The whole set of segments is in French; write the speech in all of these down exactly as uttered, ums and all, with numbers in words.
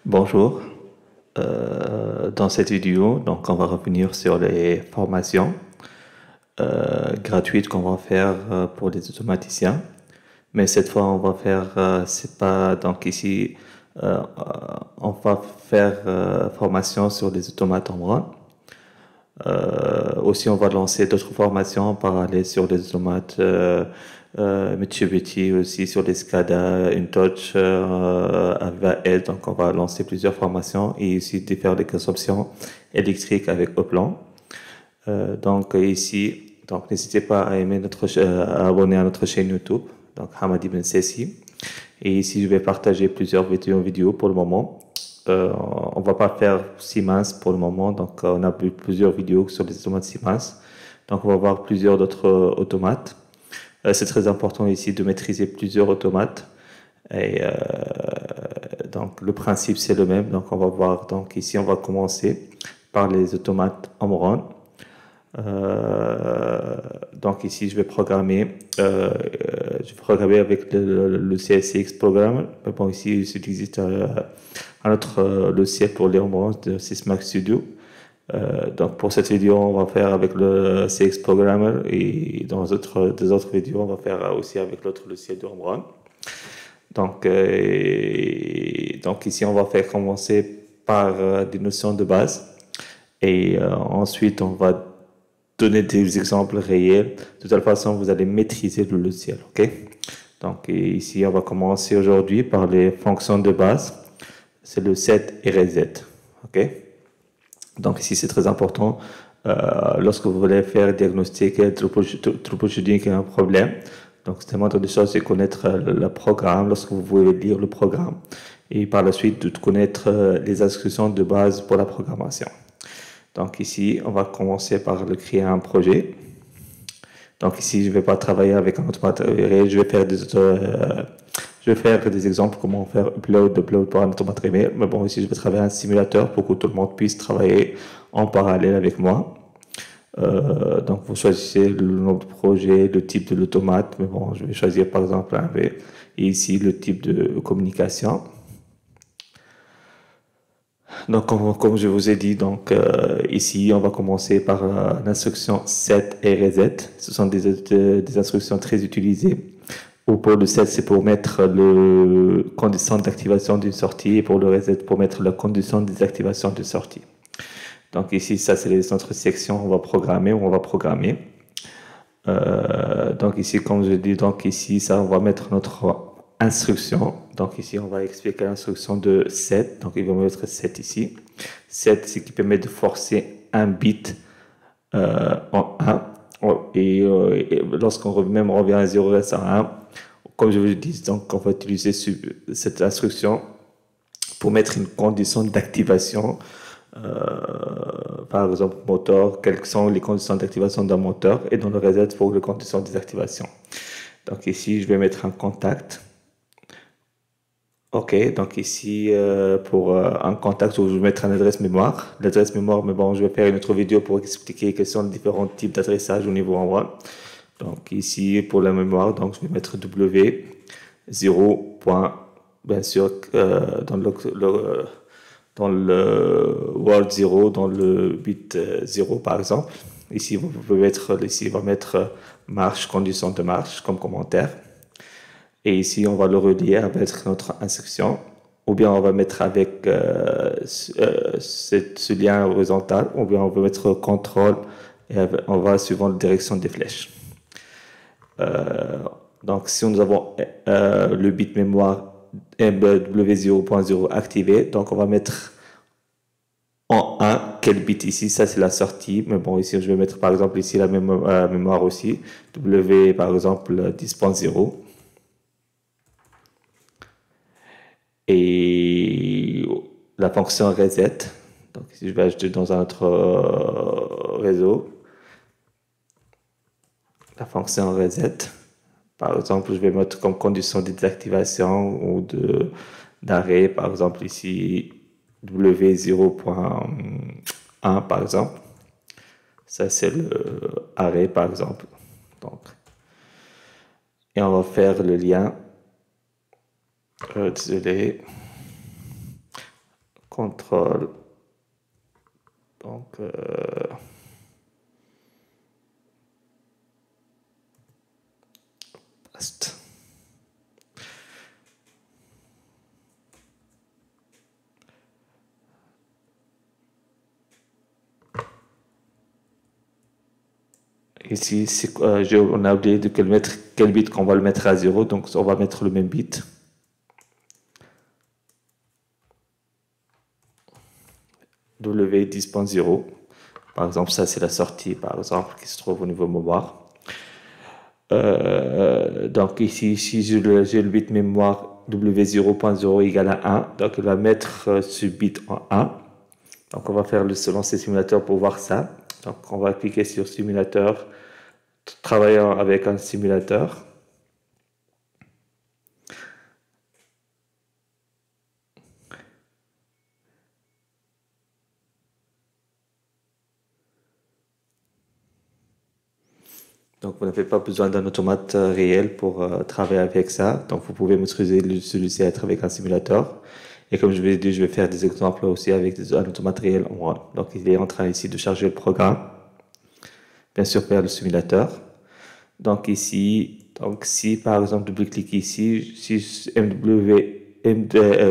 Bonjour. Euh, dans cette vidéo, donc on va revenir sur les formations euh, gratuites qu'on va faire euh, pour les automaticiens. Mais cette fois, on va faire, euh, c'est pas donc ici, euh, euh, on va faire euh, formation sur les automates en run. Euh, aussi, on va lancer d'autres formations en parallèle sur les automates euh, euh, Mitsubishi, aussi sur les SCADA, InTouch, euh, A V L. Donc, on va lancer plusieurs formations et aussi de faire des conceptions électriques avec Oplan. Euh, donc, ici, donc n'hésitez pas à aimer notre, cha- à abonner à notre chaîne YouTube, donc Hamadi Ben Sessi. Et ici, je vais partager plusieurs vidéos, vidéos pour le moment. Euh, on va pas faire Siemens pour le moment, donc euh, on a vu plusieurs vidéos sur les automates Siemens. Donc on va voir plusieurs d'autres euh, automates. Euh, c'est très important ici de maîtriser plusieurs automates. Et euh, donc le principe c'est le même. Donc on va voir. Donc ici on va commencer par les automates Omron. Euh, donc ici, je vais programmer, euh, je vais programmer avec le, le, le C S C X Programmer. Bon, ici, il existe euh, un autre euh, logiciel pour les embranches de Sysmax Studio. Euh, donc pour cette vidéo, on va faire avec le C X Programmer et dans autres, des autres vidéos, on va faire aussi avec l'autre logiciel de Omron. Donc, euh, donc ici, on va faire commencer par euh, des notions de base et euh, ensuite, on va donner des exemples réels. De telle façon, vous allez maîtriser le logiciel. OK? Donc, ici, on va commencer aujourd'hui par les fonctions de base. C'est le set et reset. OK? Donc, ici, c'est très important. Euh, lorsque vous voulez faire diagnostic et troubleshooting un problème, donc, c'est tellement de choses, c'est connaître le programme, lorsque vous voulez lire le programme, et par la suite, de connaître les instructions de base pour la programmation. Donc ici, on va commencer par le créer un projet. Donc ici, je ne vais pas travailler avec un automate réel, je vais faire des, euh, je vais faire des exemples comment faire upload, upload pour un automate réel. Mais bon, ici, je vais travailler un simulateur pour que tout le monde puisse travailler en parallèle avec moi. Euh, donc vous choisissez le nom de projet, le type de l'automate. Mais bon, je vais choisir par exemple un V. Et ici, le type de communication. Donc, comme, comme je vous ai dit, donc euh, ici, on va commencer par euh, l'instruction set et reset. Ce sont des, des, des instructions très utilisées. Ou pour le set, c'est pour mettre le condition d'activation d'une sortie, et pour le reset, pour mettre la condition de désactivation d'une sortie. Donc ici, ça, c'est les autres sections. On va programmer ou on va programmer. Euh, donc ici, comme je dis, donc ici, ça, on va mettre notre instruction. Donc ici, on va expliquer l'instruction de set. Donc il va mettre set ici. set, c'est qui permet de forcer un bit euh, en un. Et, euh, et lorsqu'on même revient à zéro, reste à un. Comme je vous le dis, donc on va utiliser cette instruction pour mettre une condition d'activation. Euh, par exemple, moteur, quelles sont les conditions d'activation d'un moteur, et dans le reset pour les conditions de désactivation. Donc ici, je vais mettre un contact. Ok, donc ici, euh, pour euh, un contact, je vais mettre une adresse mémoire. L'adresse mémoire, mais bon, je vais faire une autre vidéo pour expliquer quels sont les différents types d'adressage au niveau en WAN. Donc ici, pour la mémoire, donc je vais mettre W zéro. Bien sûr, euh, dans le, le dans le word zéro, dans le bit zéro par exemple. Ici, vous pouvez mettre, ici, on va mettre marche, condition de marche comme commentaire. Et ici, on va le relier avec notre instruction. Ou bien on va mettre avec euh, euh, cette, ce lien horizontal, ou bien on va mettre contrôle et on va suivant la direction des flèches. Euh, donc, si nous avons euh, le bit mémoire W zéro point zéro activé, donc on va mettre en un, quel bit ici, ça c'est la sortie, mais bon ici je vais mettre par exemple ici la même euh, mémoire aussi, W par exemple dix point zéro, et la fonction reset, donc ici je vais ajouter dans un autre euh, réseau, la fonction reset, par exemple je vais mettre comme condition de désactivation ou de d'arrêt, par exemple ici W zéro point un par exemple. Ça, c'est le arrêt, par exemple. Donc, et on va faire le lien. Euh, désolé. contrôle, donc euh, paste. Ici, euh, on a oublié de quel, mettre, quel bit qu'on va le mettre à zéro, donc on va mettre le même bit. W dix point zéro. Par exemple, ça c'est la sortie, par exemple, qui se trouve au niveau mémoire. Euh, donc ici, si j'ai le, le bit mémoire W zéro point zéro égale à un, donc il va mettre ce bit en un. Donc on va faire le lancer simulateur pour voir ça. Donc on va cliquer sur simulateur, travaillant avec un simulateur. Donc vous n'avez pas besoin d'un automate réel pour euh, travailler avec ça. Donc vous pouvez maîtriser celui-ci avec un simulateur. Et comme je vous l'ai dit, je vais faire des exemples aussi avec un automate réel en one. Donc il est en train ici de charger le programme. Bien sûr, faire le simulateur. Donc ici, donc si par exemple double clic ici, si M W, M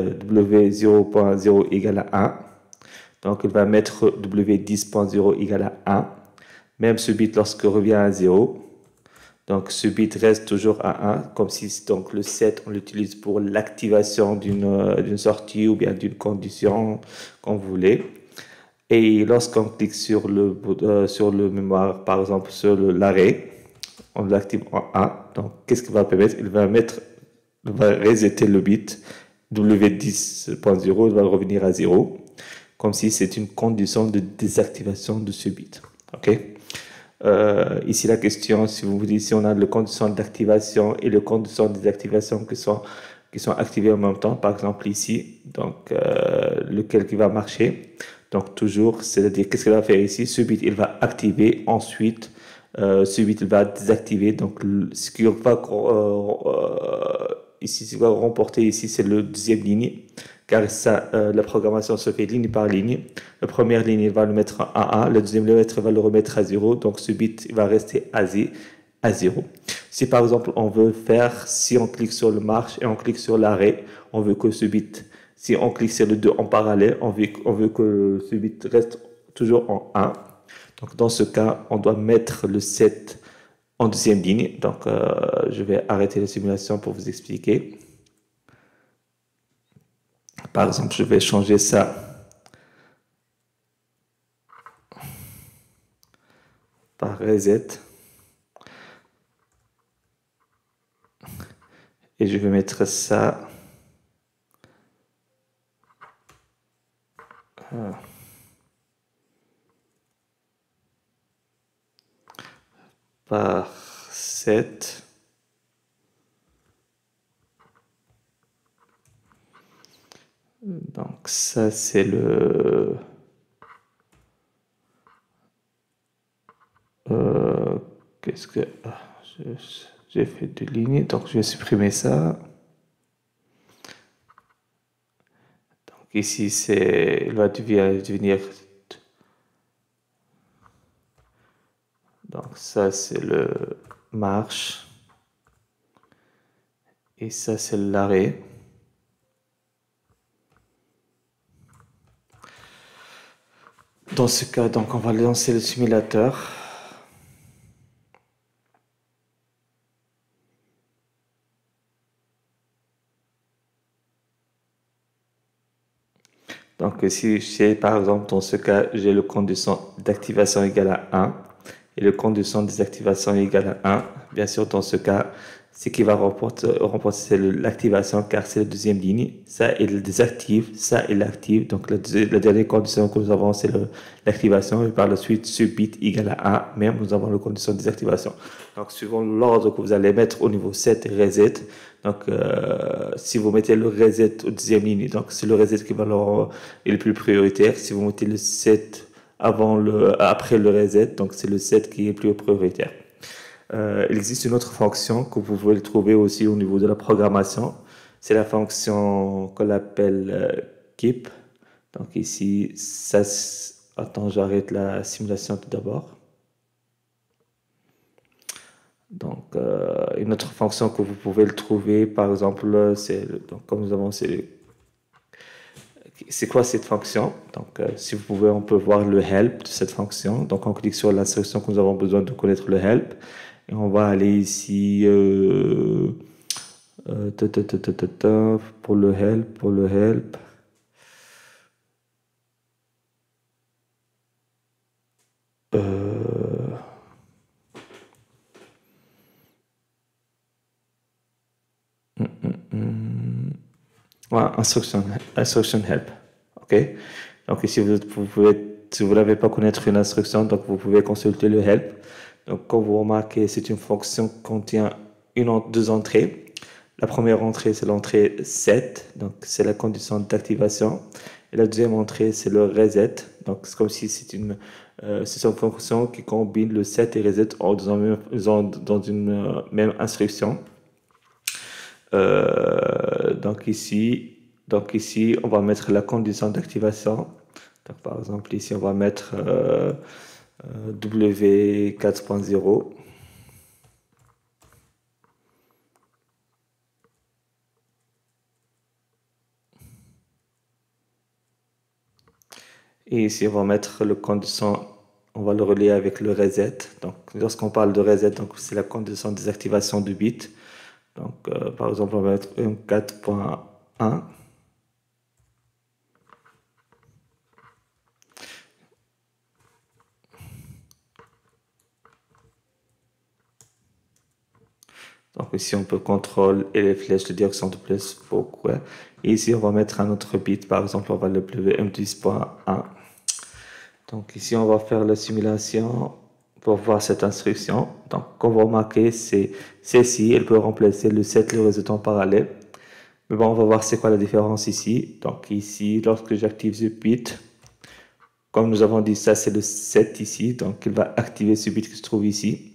W zéro point zéro égale à un, donc il va mettre W dix point zéro égale à un. Même ce bit lorsque revient à zéro, donc ce bit reste toujours à un, comme si donc le set on l'utilise pour l'activation d'une d'une sortie ou bien d'une condition qu'on voulait. Et lorsqu'on clique sur le euh, sur le mémoire, par exemple sur l'arrêt, on l'active en un. Donc qu'est-ce qu'il va permettre? Il va mettre, il va resetter le bit W dix point zéro, il va revenir à zéro, comme si c'est une condition de désactivation de ce bit. Ok. Euh, ici la question, si vous vous dites, si on a le condition d'activation et le condition de désactivation qui sont, qui sont activés en même temps, par exemple ici, donc euh, lequel qui va marcher. Donc toujours, c'est-à-dire qu'est-ce qu'il va faire ici? Ce bit il va activer, ensuite euh, ce bit il va désactiver. Donc ce qui va euh, euh, ici, ce qui va remporter ici, c'est le deuxième ligne, car ça, euh, la programmation se fait ligne par ligne. La première ligne, il va le mettre à un, le deuxième lettre va le remettre à zéro, donc ce bit il va rester à zéro. Si par exemple on veut faire, si on clique sur le marche et on clique sur l'arrêt, on veut que ce bit, si on clique sur le deux en parallèle, on veut, on veut que ce bit reste toujours en un. Donc dans ce cas, on doit mettre le sept en deuxième ligne. Donc euh, je vais arrêter la simulation pour vous expliquer. Par exemple, je vais changer ça par reset. Et je vais mettre ça par sept. Donc ça c'est le euh, qu'est-ce que ah, j'ai fait deux lignes, donc je vais supprimer ça. Donc ici c'est il va devenir donc ça c'est le marche et ça c'est l'arrêt. Dans ce cas, donc on va lancer le simulateur. Donc si j'ai par exemple dans ce cas, j'ai le condition d'activation égale à un et le condition de désactivation égale à un, bien sûr dans ce cas, ce qui va remporter, remporter c'est l'activation car c'est la deuxième ligne. Ça, il le désactive, ça, il l'active. Donc la, la dernière condition que nous avons, c'est l'activation. Et par la suite, ce bit égale à un, même nous avons la condition de désactivation. Donc suivant l'ordre que vous allez mettre au niveau sept et reset, donc euh, si vous mettez le reset au deuxième ligne, donc c'est le reset qui va leur, est le plus prioritaire. Si vous mettez le sept avant le, après le reset, donc c'est le sept qui est plus prioritaire. Euh, il existe une autre fonction que vous pouvez trouver aussi au niveau de la programmation. C'est la fonction qu'on appelle euh, keep. Donc ici, ça, attends, j'arrête la simulation tout d'abord. Donc, euh, une autre fonction que vous pouvez le trouver, par exemple, c'est, donc comme nous avons, c'est, c'est quoi cette fonction? Donc, euh, si vous pouvez, on peut voir le help de cette fonction. Donc, on clique sur l'instruction que nous avons besoin de connaître le help. Et on va aller ici, euh, euh, ta, ta, ta, ta, ta, ta, pour le help, pour le help. Euh, hum, hum, hum. Voilà, instruction, instruction help. OK? Donc ici, vous, vous pouvez, si vous n'avez pas connaître une instruction, donc vous pouvez consulter le help. Donc, comme vous remarquez, c'est une fonction qui contient une, deux entrées. La première entrée, c'est l'entrée set, donc c'est la condition d'activation. Et la deuxième entrée, c'est le reset. Donc, c'est comme si c'est une, euh, c'est une fonction qui combine le set et reset dans, un, dans une euh, même instruction. Euh, donc ici, donc ici, on va mettre la condition d'activation. Donc, par exemple, ici, on va mettre euh, euh, W quatre point zéro. Et ici, on va mettre le condition, on va le relier avec le reset. Donc, lorsqu'on parle de reset, donc c'est la condition de désactivation du bit. Donc, euh, par exemple, on va mettre un quatre point un. Donc, ici, on peut contrôler et les flèches de direction de plus. Pourquoi? Et ici, on va mettre un autre bit. Par exemple, on va le M dix point un. Donc, ici, on va faire la simulation pour voir cette instruction. Donc, comme vous remarquez, c'est celle-ci, elle peut remplacer le set et le reset en parallèle. Mais bon, on va voir c'est quoi la différence ici. Donc, ici, lorsque j'active ce bit, comme nous avons dit, ça c'est le set ici. Donc, il va activer ce bit qui se trouve ici.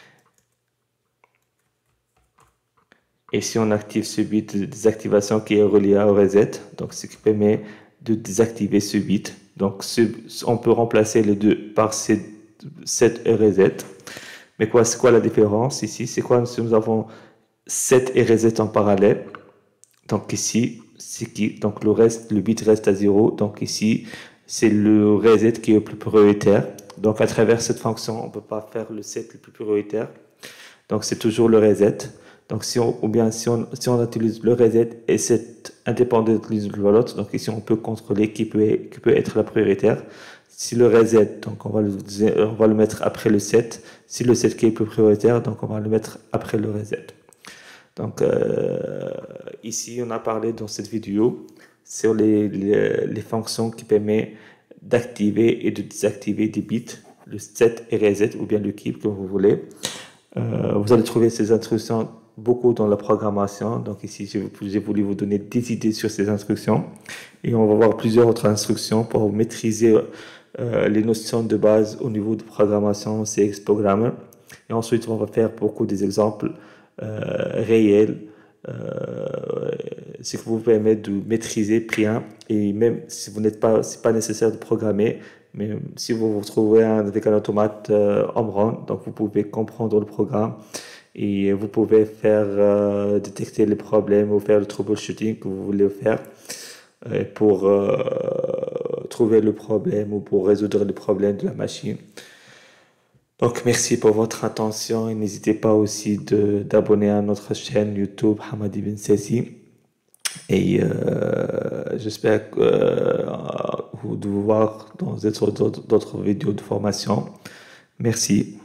Et si on active ce bit de désactivation qui est relié au reset, donc ce qui permet de désactiver ce bit. Donc, ce, on peut remplacer les deux par set et reset. Mais quoi, c'est quoi la différence ici? C'est quoi si nous avons set et reset en parallèle? Donc ici, c'est qui? Donc le reste, le bit reste à zéro. Donc ici, c'est le reset qui est le plus prioritaire. Donc à travers cette fonction, on ne peut pas faire le set le plus prioritaire. Donc c'est toujours le reset. Donc si on, ou bien si on, si on utilise le reset et set indépendant de l'autre, donc ici on peut contrôler qui peut, qui peut être la prioritaire. Si le reset, donc on va, le, on va le mettre après le set. Si le set qui est le plus prioritaire, donc on va le mettre après le reset. Donc euh, ici, on a parlé dans cette vidéo sur les, les, les fonctions qui permettent d'activer et de désactiver des bits, le set et reset ou bien le keep comme vous voulez. Euh, vous allez trouver ces instructions beaucoup dans la programmation. Donc ici, j'ai voulu vous donner des idées sur ces instructions. Et on va voir plusieurs autres instructions pour maîtriser euh, les notions de base au niveau de programmation C X Programmer. Et ensuite, on va faire beaucoup des exemples euh, réels, euh, ce qui vous permet de maîtriser bien. Et même si vous n'êtes pas, c'est pas nécessaire de programmer, mais si vous vous retrouvez avec un automate euh, Omron, donc vous pouvez comprendre le programme et vous pouvez faire euh, détecter les problèmes ou faire le troubleshooting que vous voulez faire euh, pour euh, trouver le problème ou pour résoudre le problème de la machine. Donc merci pour votre attention et n'hésitez pas aussi de d'abonner à notre chaîne YouTube Hamadi Ben Sessi. Et euh, j'espère euh, de vous voir dans d'autres vidéos de formation. Merci.